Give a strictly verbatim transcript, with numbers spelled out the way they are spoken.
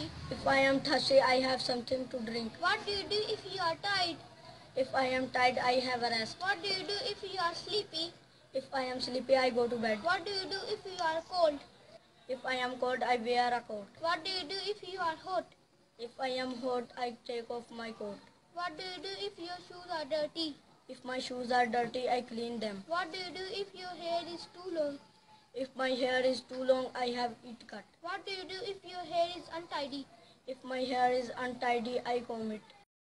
thirsty? If I am thirsty, I have something to drink. What do you do if you are tired? If I am tired, I have a rest. What do you do if you are sleepy? If I am sleepy, I go to bed. What do you do if you are cold? If I am cold, I wear a coat. What do you do if you are hot? If I am hot, I take off my coat. What do you do if your shoes are dirty? If my shoes are dirty, I clean them. What do you do if your hair is too long? If my hair is too long, I have it cut. What do you do if your hair is untidy? If my hair is untidy, I comb it.